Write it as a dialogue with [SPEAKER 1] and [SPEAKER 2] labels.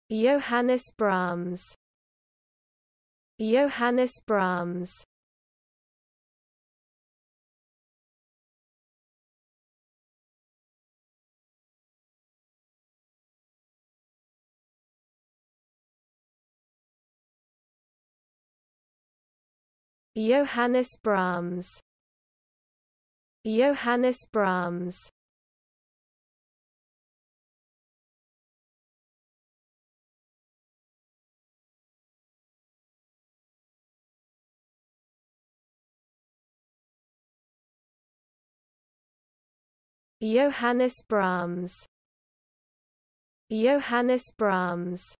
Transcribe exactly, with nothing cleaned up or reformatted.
[SPEAKER 1] Johannes Brahms. Johannes Brahms. Johannes Brahms. Johannes Brahms. Johannes Brahms. Johannes Brahms.